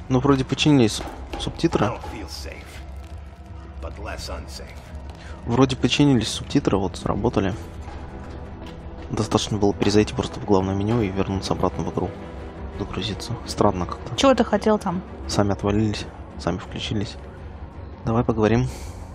Ну, вроде починились субтитры. Вроде починились субтитры, вот, сработали. Достаточно было перезайти просто в главное меню и вернуться обратно в игру. Загрузиться. Странно как-то. Чего ты хотел там? Сами отвалились, сами включились. Давай поговорим.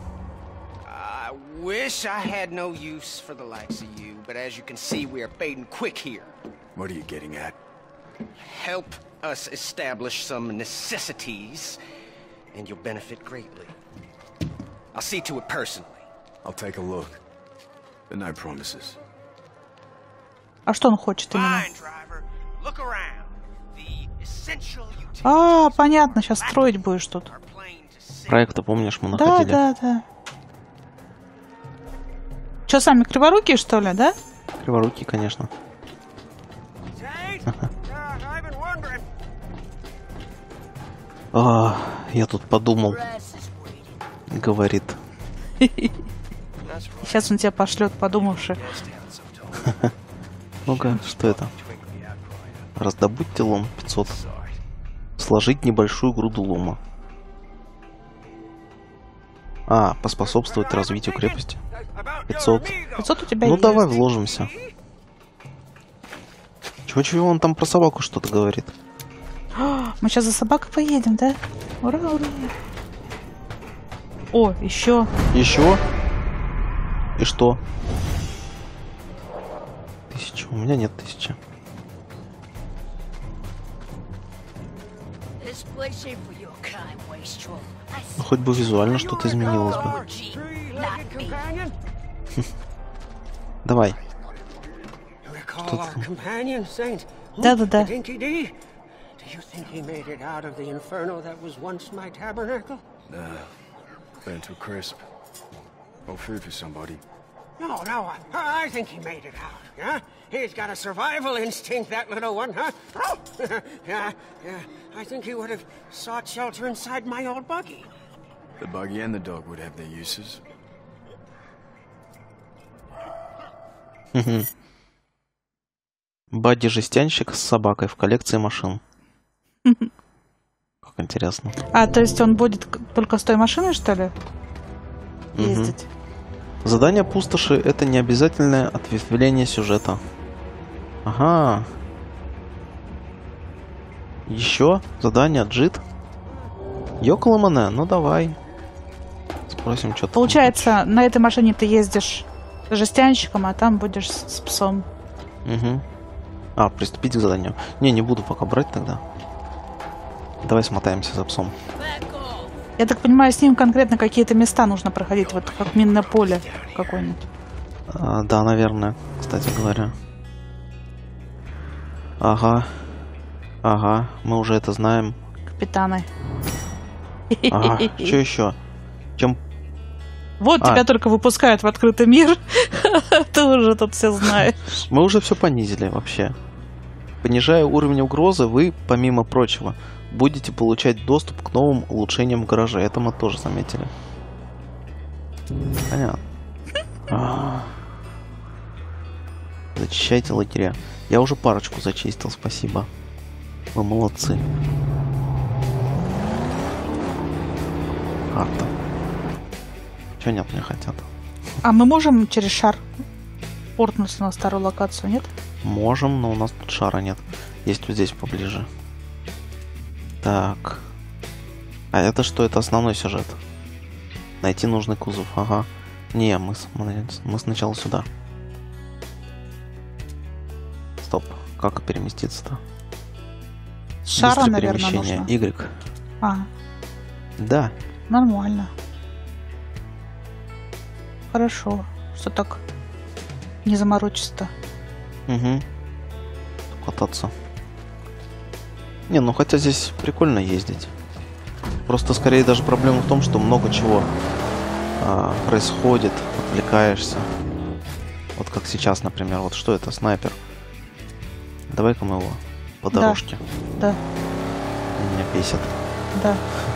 Wish I had no use for the likes of you, but as you can see, we are fading quick here. What are you getting at? Help us establish some necessities, and you'll benefit greatly. I'll see to it personally. I'll take a look. The night promises. А что он хочет именно? Fine, driver. Look around. The essential utilities А, понятно, сейчас строить будешь тут. are plain to see. Проекта, помнишь, мы Да, находили? да, да. Че, сами криворукие, что ли, да? Криворукий, конечно. Saint? I've been wondering. Я тут подумал, говорит. Сейчас он тебя пошлет, подумавши. Ну-ка, что это? Раздобудьте лом 500. Сложить небольшую груду лома. Поспособствовать развитию крепости. 500. 500 у тебя Ну есть. давай вложимся. Чего он там про собаку что-то говорит? Мы сейчас за собакой поедем, да? Ура, ура. О, еще. Еще? И что? 1000. У меня нет 1000. Ну, хоть бы визуально что-то изменилось бы. Давай. Recall our companion, Saint. Да-да-да. Dinky D? Do you think he made it out of the inferno that was once my tabernacle? Been too crisp. No food for somebody. No, I think he made it out, yeah? He's got a survival instinct, that little one, huh? Yeah. I think he would have sought shelter inside my old buggy. The buggy and the dog would have their uses. Бадди-жестянщик с собакой в коллекции машин. Как интересно. А, то есть он будет только с той машиной, что ли? Ездить? Задание пустоши — это не обязательное ответвление сюжета. Ага. Еще задание джит. Йоколомане, ну давай. Спросим, что-то. Получается, на этой машине ты ездишь жестянщиком, а там будешь с псом. Угу. Приступить к заданию. Не буду пока брать тогда. Давай смотаемся за псом. Я так понимаю, с ним конкретно какие-то места нужно проходить, вот как минное поле какое-нибудь. Да, наверное, кстати говоря. Ага, мы уже это знаем. Капитаны. Что еще? Чем... Вот тебя только выпускают в открытый мир. Ты уже тут все знаешь. Мы уже все понизили вообще. Понижая уровень угрозы, вы, помимо прочего, будете получать доступ к новым улучшениям в гараже. Это мы тоже заметили. Понятно. Зачищайте лагеря. Я уже парочку зачистил, спасибо. Вы молодцы. Карта. Чего нет, мне хотят? А мы можем через шар портнуться на старую локацию, нет? Можем, но у нас тут шара нет. Есть вот здесь поближе. Так. А это что? Это основной сюжет. Найти нужный кузов. Ага. Не, мы сначала сюда. Стоп. Как переместиться-то? Шара, Быстрое наверное, перемещение. нужно. Y. Да. Нормально. Хорошо. Что так не заморочиться-то? Угу. Кататься. Не, ну хотя здесь прикольно ездить. Просто скорее даже проблема в том, что много чего происходит, отвлекаешься. Вот как сейчас, например. Вот что это? Снайпер. Давай-ка мы его по дорожке. Да. Меня бесит. Да.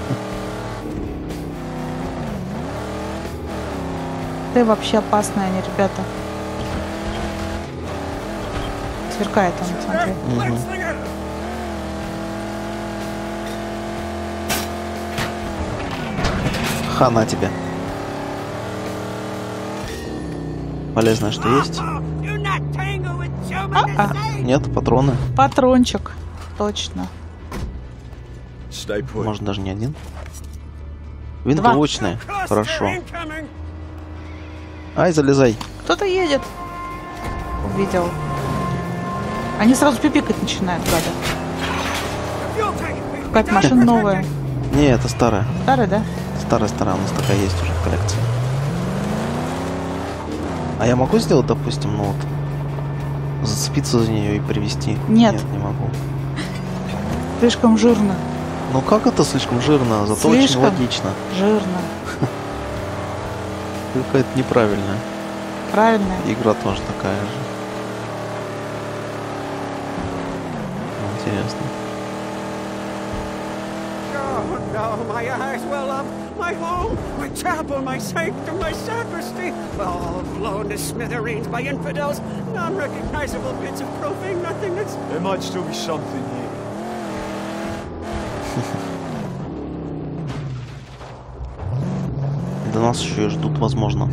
Ты вообще опасные они, ребята. Сверкает он, смотри. Хана тебе. Полезное, что есть? Do not tangle with Chuman the Snake. Нет, патроны. Патрончик. Точно. Stay put. Может, даже не один. Винтовочные. Cluster Хорошо. incoming. Ай, залезай. Кто-то едет. Увидел. Они сразу пипикать начинают, гада. Fuel tank. Какая-то машина новая. Не, это старая. Старая, да? Старая, у нас такая есть уже в коллекции. А я могу сделать, допустим, ну вот, зацепиться за нее и привезти? Нет. Нет, не могу. Слишком жирно. Ну как это слишком жирно? Зато Слишком. очень логично. Жирно. Какая-то неправильная. Правильно. Игра тоже такая же. Интересно. Oh no, my eyes well up. My home, my chapel, my sanctum, my sacristy, all blown to smithereens by infidels, non-recognizable bits of profane nothingness. There might still be something here. До нас еще и ждут, возможно.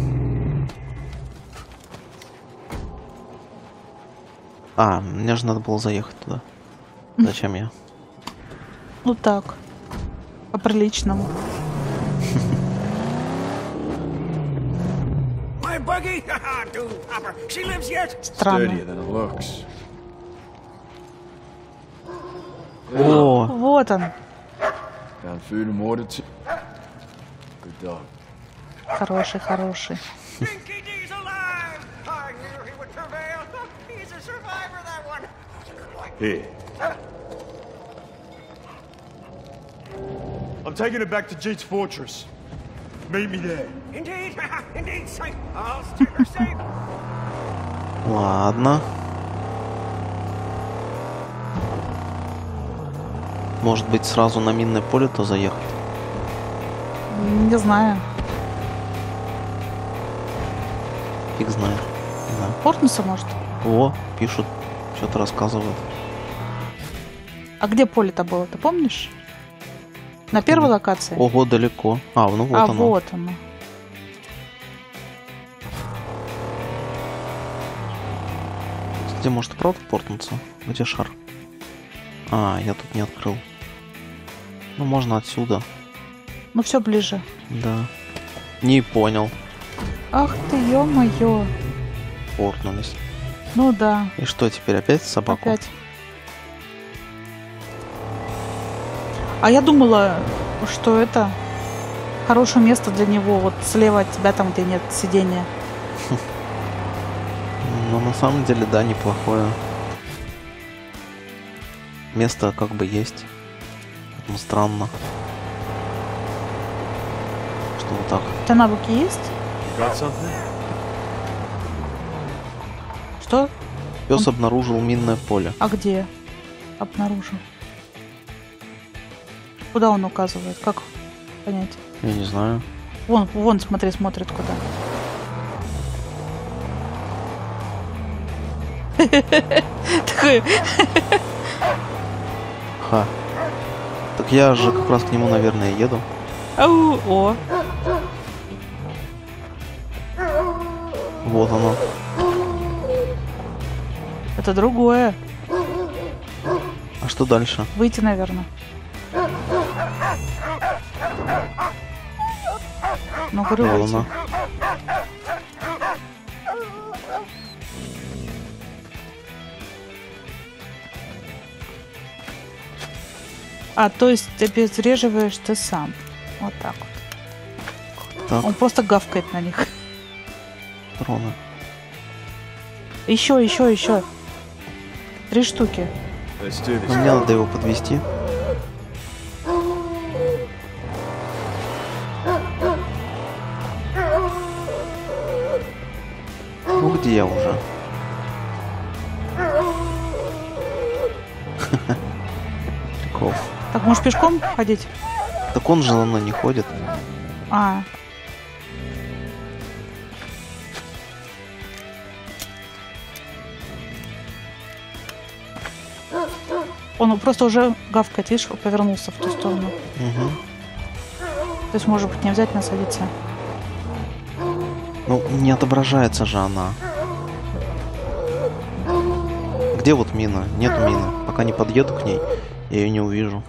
А, мне же надо было заехать туда. Зачем я? Ну так. По-приличному. My buggy? Haha, doom popper. She lives yet? Странно. Sturdier than it looks. О, Вот он. Found food and water too. Good dog. Хороший, хороший. Dinky D's alive! I knew he would prevail. He's a survivor, that one. Here. I'm taking it back to Jeet's fortress. Meet me there. Indeed, indeed, safe. I'll steer her safe. ладно. Может быть, сразу на минное поле-то заехать? Не знаю. Фиг знает. Да. Портнуса, может? О, пишут, что-то рассказывают. А где поле-то было, ты помнишь? На первой локации? Ого, далеко. А, ну вот а, оно. вот оно. Где может правда портнуться? Где шар? А, я тут не открыл. Ну, можно отсюда. Ну все ближе. Да. Не понял. Ах ты, ё-моё. Портнулись. Ну да, И что теперь, опять собаку? опять. А я думала, что это хорошее место для него. Вот слева от тебя, там, где нет сидения. Но на самом деле, да, неплохое. Место как бы есть. Ну, странно. Что вот так. У тебя навыки есть? You got something? Что? Пес обнаружил минное поле. А где? Обнаружил. Куда он указывает? Как понять? Я не знаю. Вон, смотри, смотрит куда. Такой. Ха. Так я же как раз к нему, наверное, еду. Ау, о. Вот оно. Это другое. А что дальше? Выйти, наверное. Ну, говорю, Вот выйти. оно. А, то есть обезвреживаешь ты сам. Вот так вот. Так, Он просто гавкает на них. патроны. Еще. 3 штуки. Let's do Но this. мне надо его подвести. Ну где я уже? Прикол. Так, можешь пешком ходить? Так он же за мной не ходит. А. Он просто уже гавкает, видишь, повернулся в ту сторону. Угу. То есть, может быть, не обязательно садиться. Ну, не отображается же она. Где вот мина? Нету мины. Пока не подъеду к ней, я ее не увижу.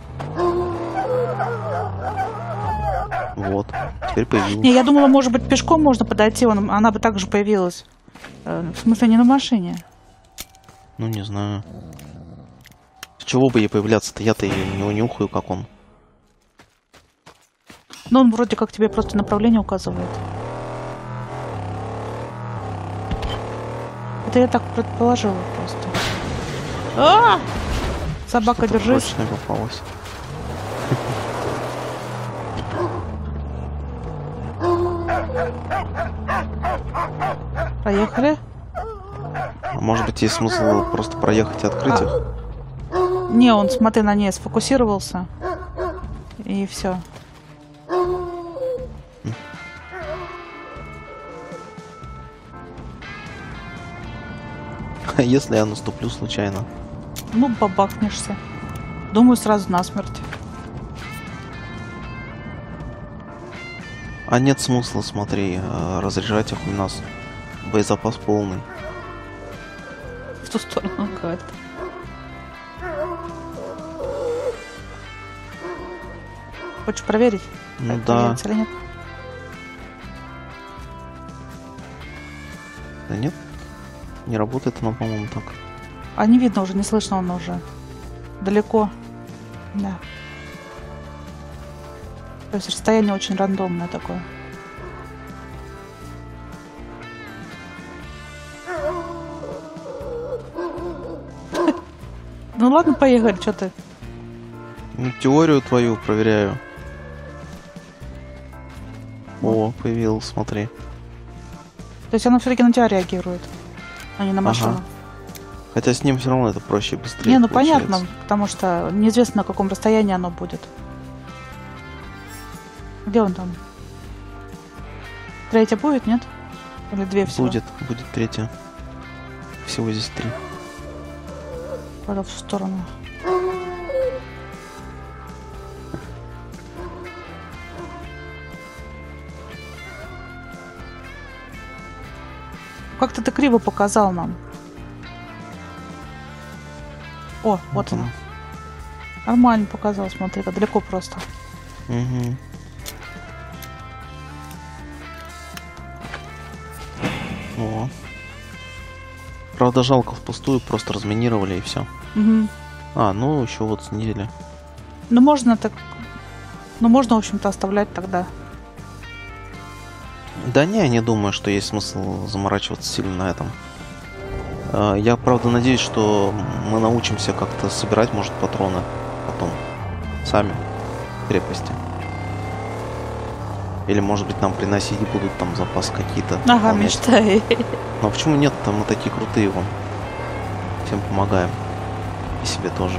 Вот. Теперь появилась. Не, я думала, может быть, пешком можно подойти, она бы также появилась. В смысле, не на машине. Ну, не знаю. С чего бы ей появляться-то? Я-то ее не унюхаю, как он. Но он вроде как тебе просто направление указывает. Это я так предположила просто. А! Собака, Что-то держись. прочное попалось. Поехали. А может быть, есть смысл просто проехать и открыть их? Не, он, смотри, на ней сфокусировался. И все. А если я наступлю случайно? Ну, бабахнешься. Думаю, сразу насмерть. А нет смысла, смотри, разряжать их, у нас боезапас полный. В ту сторону говорит. Хочешь проверить? Ну как да. появится или нет? Да нет? Не работает она, по-моему, так. А не видно уже, не слышно он уже. Далеко. Да. То есть расстояние очень рандомное такое. Ну ладно, поехали, что ты? Ну, теорию твою проверяю. О, появилась, смотри. То есть оно все-таки на тебя реагирует, а не на машину. Ага. Хотя с ним все равно это проще и быстрее. Не, ну получается. понятно, потому что неизвестно, на каком расстоянии оно будет. Где он там? Третья будет, нет? Или две всего? Будет третья. Всего здесь 3. Куда в сторону. Как-то ты криво показал нам. О, вот он. она. Нормально показал, смотри, как далеко просто. Угу. О. Правда, жалко впустую, просто разминировали и все. Угу. А, ну еще вот снизили. Ну можно так. Ну можно, в общем-то, оставлять тогда. Да не думаю, что есть смысл заморачиваться сильно на этом. Я, правда, надеюсь, что мы научимся как-то собирать, может, патроны потом сами в крепости. Или, может быть, нам приносить будут там запасы какие-то. Ага, выполнять. мечтай. Но почему нет? Там мы такие крутые вон. Всем помогаем. И себе тоже.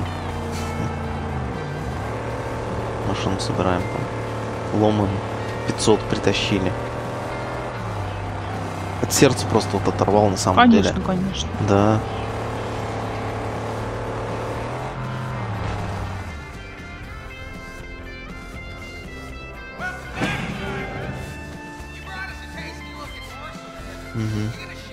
Машину собираем там. Ломаем. 500 притащили. От сердца просто вот оторвал на самом деле. Конечно, конечно. Да. Угу.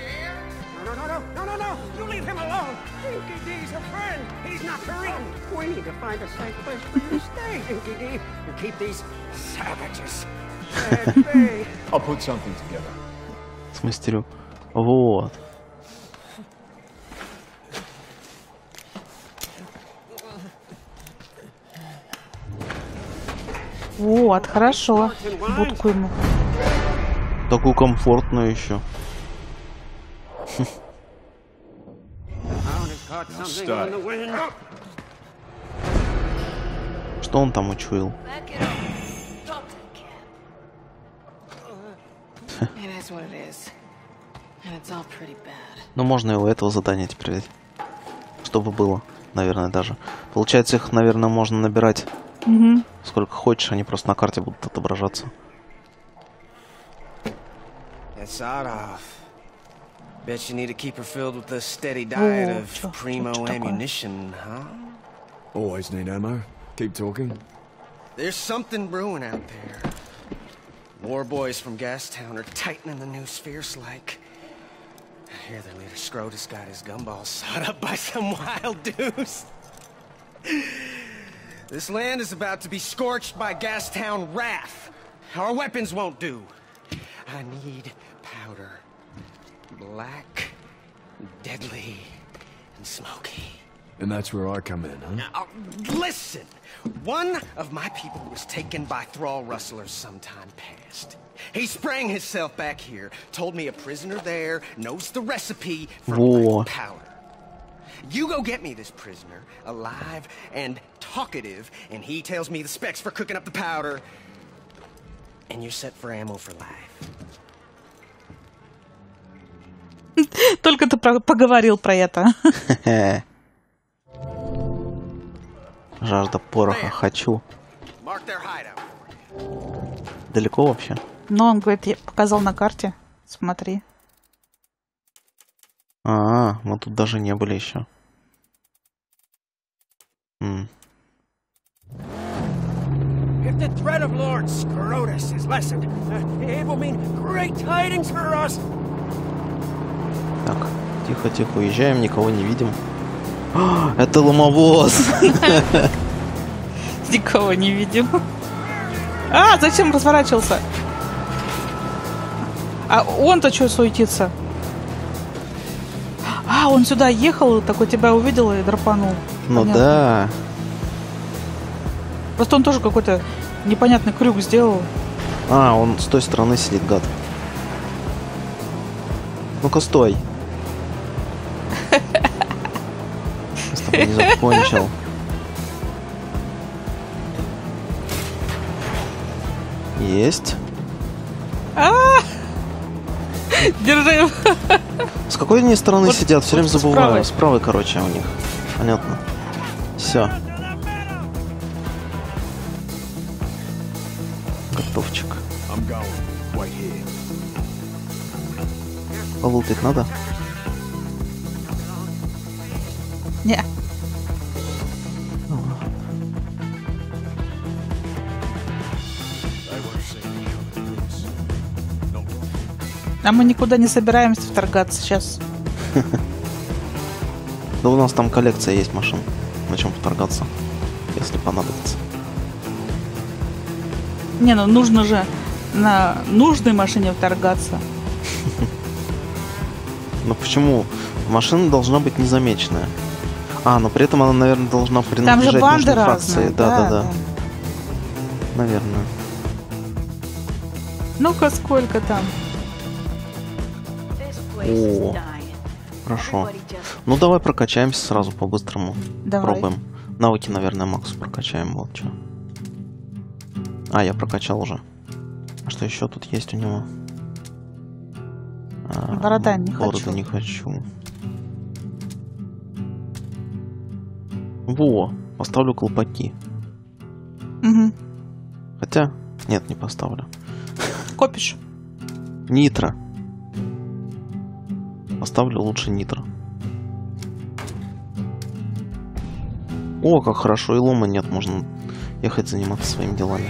No. You leave him alone. Dinky D's a friend. He's not Korean. We need to find a safe place for you to stay, Dinky D. And keep these savages at bay. I'll put something together. Смастерю. Вот. Вот, хорошо. Будку ему. Такую комфортную еще. Town has caught something on the wind. Что он там учуял? Back it up. Drop that cat. It is what it is. And it's all pretty bad. Ну, можно и у этого задания теперь взять. Чтобы было, наверное, даже. Получается, их, наверное, можно набирать Угу. сколько хочешь, они просто на карте будут отображаться. That's sort of. Bet you need to keep her filled with a steady diet Oh, of чё primo такое? ammunition, huh? Always need ammo. Keep talking. There's something brewing out there. War boys from Gastown are tightening the noose fierce like. I hear their leader Scrotus got his gumballs sawed up by some wild dudes. This land is about to be scorched by Gastown wrath. Our weapons won't do. I need powder. Black, deadly, and smoky. And that's where I come in, huh? Now, listen! One of my people was taken by thrall rustlers sometime past. He sprang himself back here, told me a prisoner there knows the recipe for black powder. You go get me this prisoner, alive and talkative, and he tells me the specs for cooking up the powder, and you're set for ammo for life. Только ты поговорил про это. Жажда пороха, хочу. Далеко вообще? Но он говорит, я показал на карте. Смотри. Мы тут даже не были еще. If the threat of Lord Scrotus is lessened, it will mean great tidings for us. Так, тихо-тихо, уезжаем, никого не видим. Это ломовоз! Никого не видим. А, зачем разворачивался? А он-то что суетится? А, он сюда ехал, такой тебя увидел и драпанул. Ну понятно. Да. Просто он тоже какой-то непонятный крюк сделал. Он с той стороны сидит, гад. Ну-ка, стой. Я с тобой не закончил. Есть. Держи его. С какой они стороны Вот, сидят? Все время вот забываю. С правой, короче, у них. Понятно. Все. Готовчик. Полутать надо? Не. А мы никуда не собираемся вторгаться сейчас. Да у нас там коллекция есть машин. На чем вторгаться, если понадобится. Не, ну нужно же на нужной машине вторгаться. Но почему? Машина должна быть незамеченная. Но при этом она, наверное, должна Там принадлежать же банды нужной разные. фракции. Да. Наверное. Ну-ка, сколько там? О, хорошо. Ну, давай прокачаемся сразу по-быстрому. Давай. Пробуем. Навыки, наверное, Максу прокачаем. Вот что. Я прокачал уже. А что еще тут есть у него? Борода не Бороду хочу. не хочу. Во, поставлю колпаки. Угу. Хотя, нет, не поставлю. Копишь? Нитро. Поставлю лучше нитро. О, как хорошо, и лома нет, можно ехать заниматься своими делами.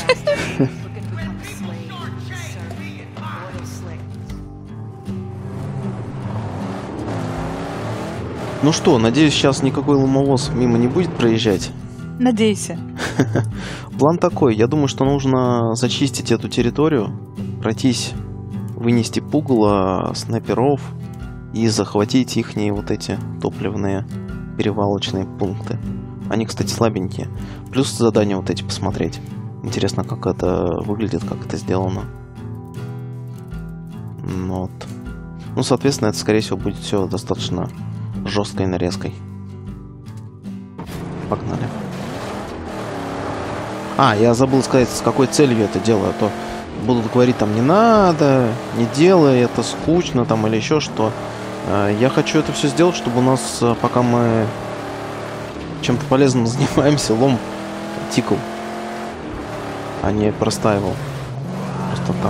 Ну что, надеюсь, сейчас никакой ломовоз мимо не будет проезжать. Надейся. План такой, я думаю, что нужно зачистить эту территорию, пройтись, вынести пугало, снайперов и захватить ихние вот эти топливные перевалочные пункты. Они, кстати, слабенькие. Плюс задания вот эти посмотреть. Интересно, как это выглядит, как это сделано. Вот. Ну, соответственно, это, скорее всего, будет все достаточно жесткой нарезкой. Погнали. Я забыл сказать, с какой целью я это делаю. А то будут говорить там, не надо, не делай, это скучно там или еще что. Я хочу это все сделать, чтобы у нас, пока мы чем-то полезным занимаемся, лом тикал, а не простаивал. Просто так.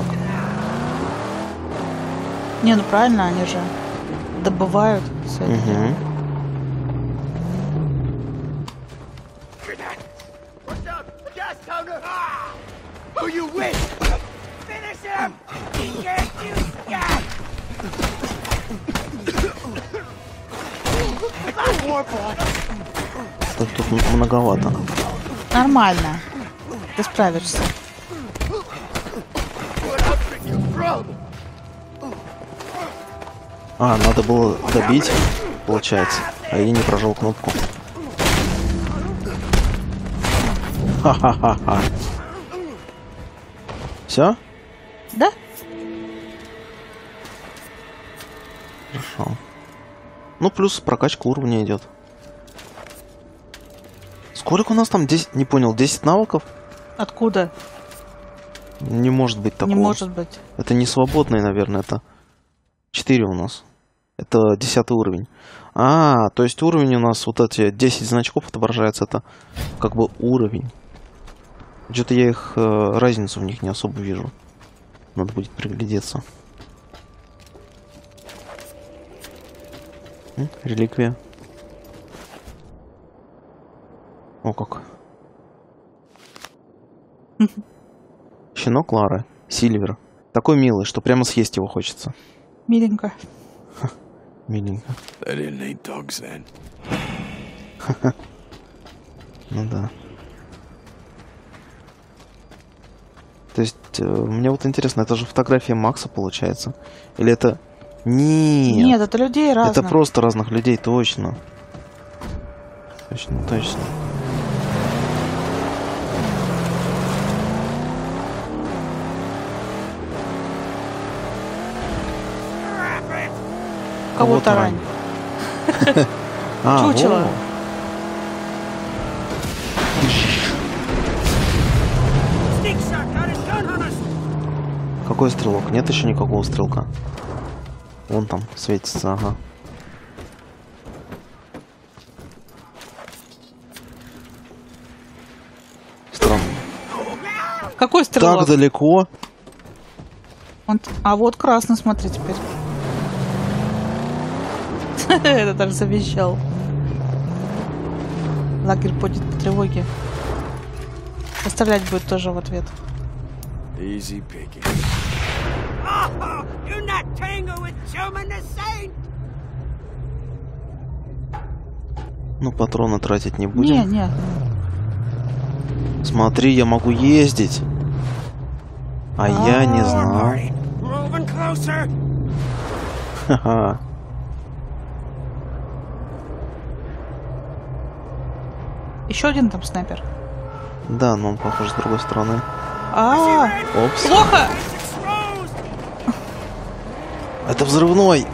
Не, ну правильно, они же добывают. Угу. Тут многовато. Нормально. Ты справишься. А, надо было добить, получается. А я не прожал кнопку. Ха-ха-ха-ха. Все? Да? Хорошо. Ну, плюс прокачка уровня идет. Сколько у нас там? 10, не понял, 10 навыков? Откуда? Не может быть такого. Не может быть. Это не свободный, наверное, это 4 у нас. Это 10 уровень. А, то есть уровень у нас, вот эти 10 значков отображается, это как бы уровень. Что-то я их, разницу в них не особо вижу. Надо будет приглядеться. Реликвия. О, как. Щенок Лары. Сильвер. Такой милый, что прямо съесть его хочется. Миленько. Миленько. They didn't eat dogs then. Ну да. То есть, мне вот интересно, это же фотография Макса получается? Или это... Нет. Нет, это людей разных. Это просто разных людей, точно. Точно, точно. Кого тарань? Чучело. Какой стрелок? Нет еще никакого стрелка. Вон там светится, ага. Странно. Какой стрелок? Так далеко. А вот красный, смотри теперь. Это даже завещал. Лагерь поднят по тревоге. Оставлять будет тоже в ответ. Easy picking. Oh, do not tangle with German the Saint. Ну, патроны тратить не будем. Не. Смотри, я могу ездить. А я не знал. Moving closer. Ха-ха. Еще один там снайпер. Да, но он, похоже, с другой стороны. Опс. Плохо! Это взрывной!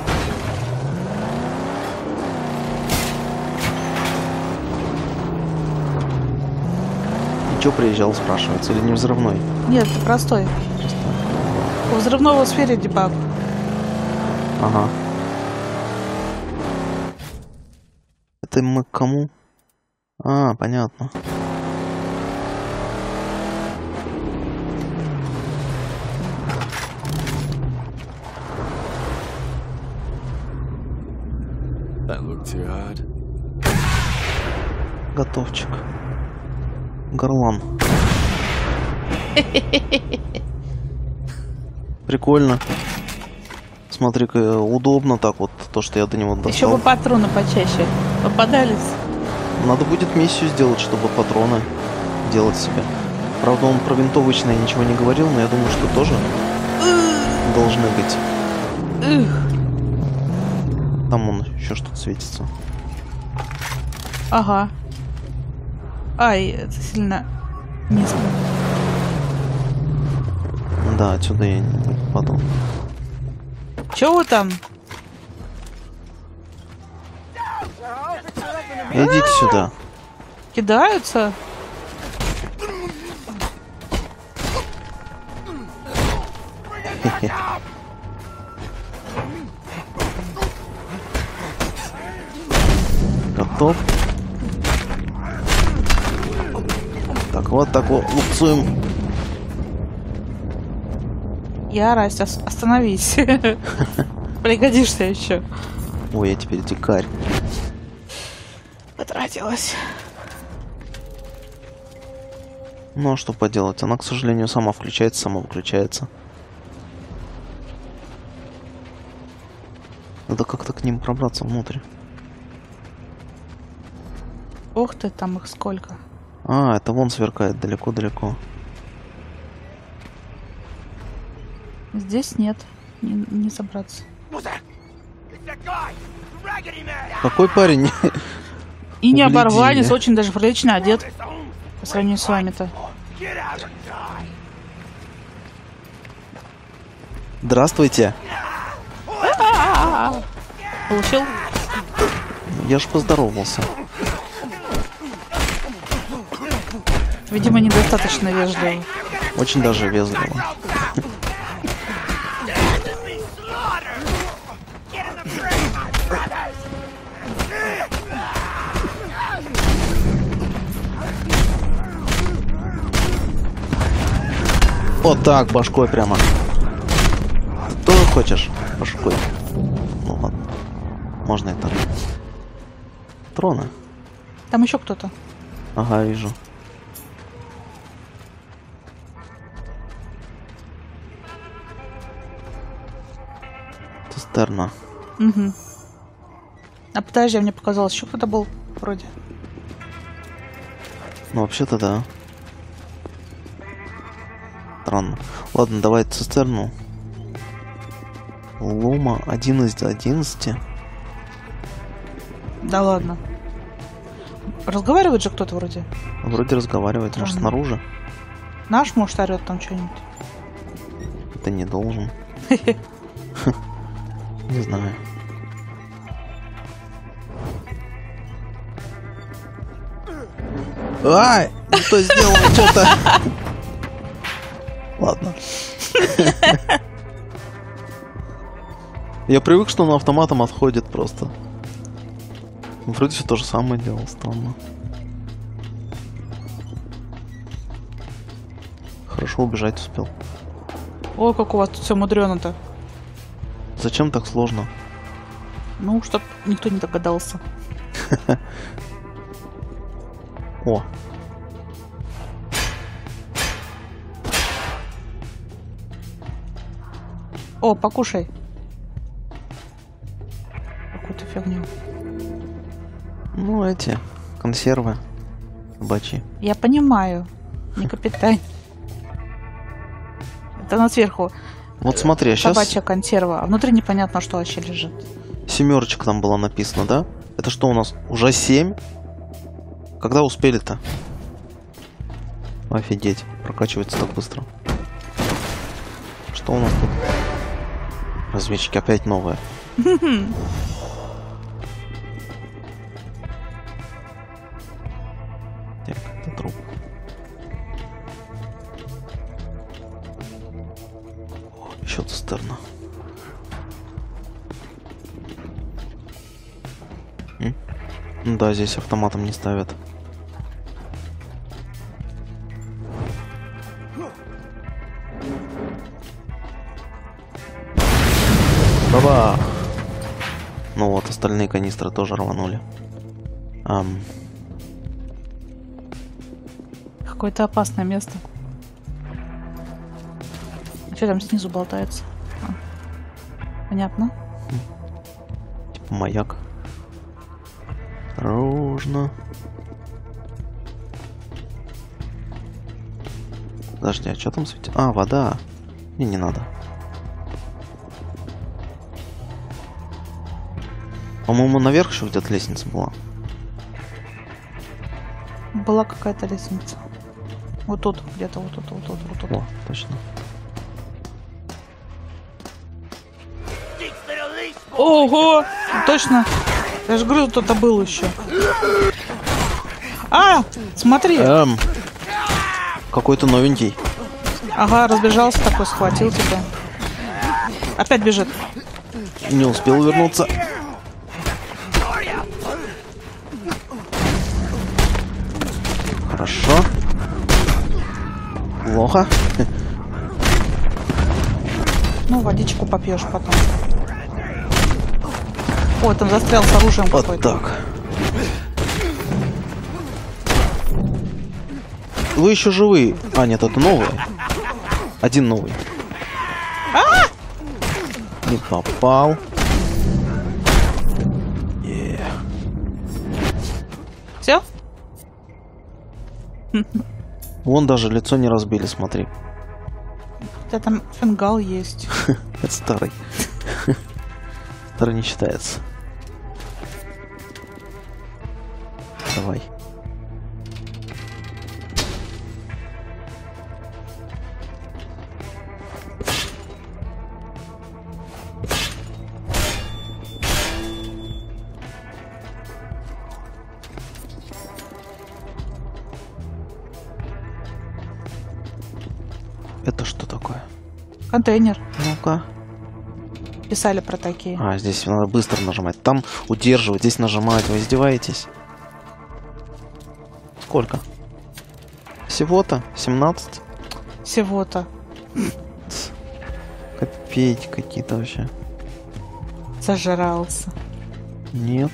И чё приезжал, спрашивается, или не взрывной? Нет, это простой. У взрывного в сфере дебаг. Ага. Это мы к кому? А, понятно. That looked too hard. Готовчик. Горлан. Прикольно. Смотри-ка, удобно так вот, то, что я до него достал. Еще бы патроны почаще попадались. Надо будет миссию сделать, чтобы патроны делать себе. Правда, он про винтовочное ничего не говорил, но я думаю, что тоже должны быть. Там он еще что-то светится. Ага. Ай, это сильно низко. Да, отсюда я не попаду. Че вы там? Идите сюда. Кидаются? Готов. Так, вот так вот лупцуем. Ярость, остановись. Пригодишься еще. Ой, я теперь дикарь. Потратилась. Ну а что поделать? Она, к сожалению, сама включается, сама выключается. Надо как-то к ним пробраться внутрь. Ох ты, там их сколько. А, это вон сверкает далеко-далеко. Здесь нет. Не собраться. Какой парень? И не Углядели. оборванец, очень даже прилично одет. По сравнению с вами-то. Здравствуйте. Получил? Я ж поздоровался. Видимо, недостаточно вежливо. Очень даже вежливо. Вот так, башкой прямо. Ты тоже хочешь башкой? Ну ладно. Можно и так. Патроны. Там еще кто-то. Ага, вижу. Цистерна. Угу. А подожди, мне показалось, еще кто-то был вроде. Ну, вообще-то да. Странно. Ладно, давай цистерну. Лома 1 из 11. Да ладно. Разговаривает же кто-то вроде. Вроде разговаривает, может, Странно. снаружи. Наш, может, орет там что-нибудь. Это не должен. Не знаю. Ай! Кто сделал что-то? Ладно. Я привык, что он автоматом отходит просто. Вроде все то же самое делал, странно. Хорошо убежать успел. Ой, как у вас тут все мудрено-то. Зачем так сложно? Ну, чтоб никто не догадался. О. О, покушай. Какую-то фигню. Ну, эти консервы собачьи. Я понимаю. Не капитань. Это она сверху. Вот смотри, сейчас Собачья консерва. А внутри непонятно, что вообще лежит. семерочка там была написана, да? Это что у нас? Уже 7? Когда успели-то? Офигеть, прокачивается так быстро. Что у нас тут? Разведчики опять новые. Так, это труп. О, еще цистерна. Ну да, здесь автоматом не ставят. Баба! Ну вот, остальные канистры тоже рванули. Какое-то опасное место. Что там снизу болтается? А. Понятно. Типа маяк. Осторожно. Подожди, а что там светит? А, вода. Не надо. По-моему, наверх еще где-то лестница была. Была какая-то лестница. Вот тут, где-то вот тут, вот тут, вот тут. О, точно. Ого! Точно! Я же говорю, кто-то был еще. А! Смотри! Какой-то новенький. Ага, разбежался такой, схватил тебя. Опять бежит. Не успел вернуться. Хорошо. Плохо. Ну, водичку попьешь потом. О, там застрял с оружием Вот какой-то. так. Вы еще живы. А, нет, это новые. Один новый. Не попал. Все? Вон даже лицо не разбили, смотри. У тебя там фингал есть. Это старый. Старый не считается. Давай. Это что такое? Контейнер. Ну-ка. Писали про такие. А, здесь надо быстро нажимать. Там удерживать, здесь нажимать. Вы издеваетесь? Сколько? Всего-то 17? Всего-то. Копейки какие-то вообще. Зажрался. Нет.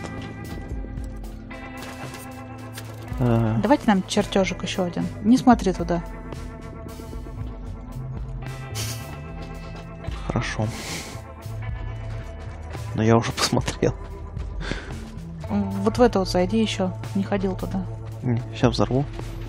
Давайте нам чертежик еще один. Не смотри туда. Хорошо. Но я уже посмотрел. Вот в это вот зайди еще. Не ходил туда. Сейчас взорву.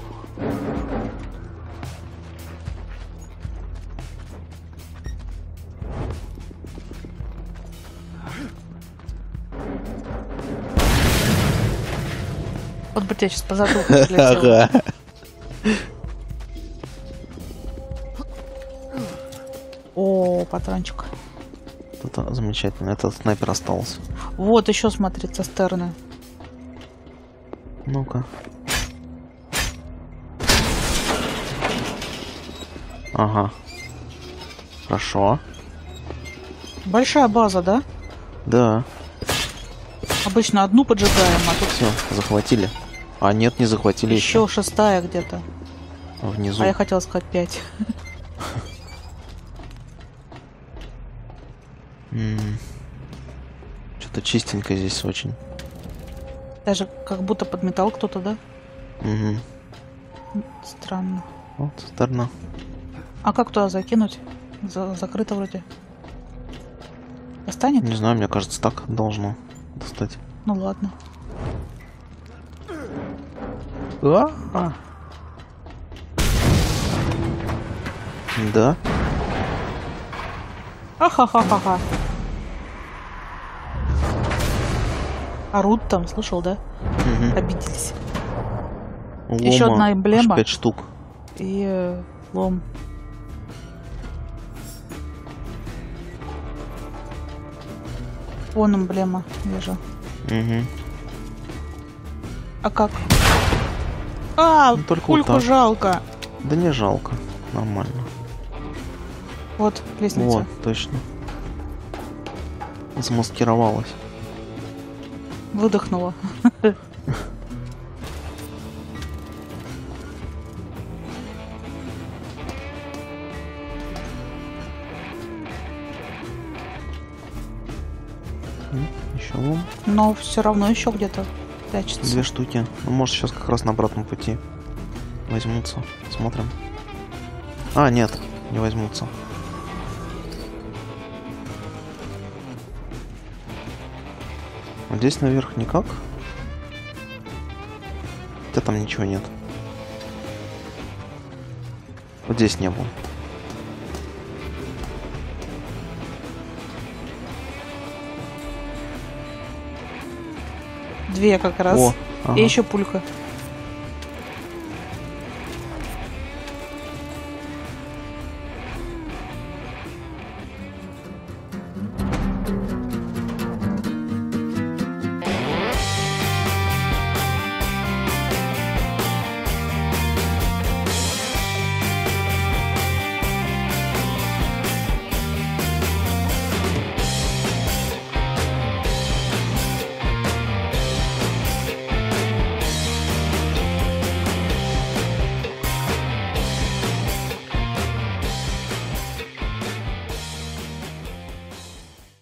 Вот бы тебе сейчас по затылку прилетело. Ага. О, патрончик. Это замечательно. Этот снайпер остался. Вот еще смотри, цистерны. Ну-ка. Ага. Хорошо. Большая база, да? Да. Обычно одну поджигаем, а тут Все, захватили. А нет, не захватили еще еще. 6-я где-то. Внизу. А я хотела сказать 5. Что-то чистенько здесь очень. Даже как будто подметал кто-то, да? Угу. Странно. Вот, сторона. А как туда закинуть? Закрыто вроде. Достанет? Не знаю, мне кажется, так должно достать. Ну ладно. Да. Ахахахаха. Орут там, слышал, да? Угу. Обиделись. Еще одна эмблема. 5 штук. И лом. Вон эмблема, вижу. Угу. А как? А, Ну, только пульку вот так. жалко. Да не жалко. Нормально. Вот, лестница. Вот, точно. Замаскировалась. Выдохнула. Еще лом. Но все равно еще где-то прячется. 2 штуки. Ну, может, сейчас как раз на обратном пути возьмутся. Смотрим. А, нет, не возьмутся. Вот здесь наверх никак. Хотя там ничего нет. Вот здесь не было. Две как раз. О, ага. И еще пулька.